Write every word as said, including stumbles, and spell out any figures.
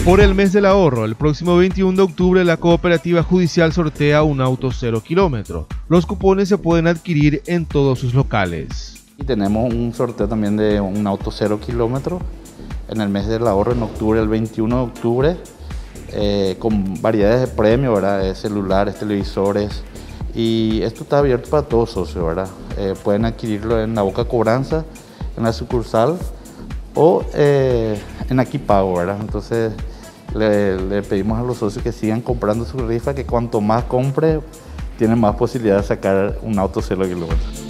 Por el mes del ahorro, el próximo veintiuno de octubre la Cooperativa Judicial sortea un auto cero kilómetro. Los cupones se pueden adquirir en todos sus locales. Y tenemos un sorteo también de un auto cero kilómetro en el mes del ahorro, en octubre, el veintiuno de octubre, eh, con variedades de premios, ¿verdad? Eh, celulares, televisores. Y esto está abierto para todos socios, ¿verdad? Eh, pueden adquirirlo en la Boca Cobranza, en la sucursal o eh, en Aquí Pago, ¿verdad? Entonces le, le pedimos a los socios que sigan comprando su rifa, que cuanto más compre, tienen más posibilidad de sacar un auto cero kilómetros.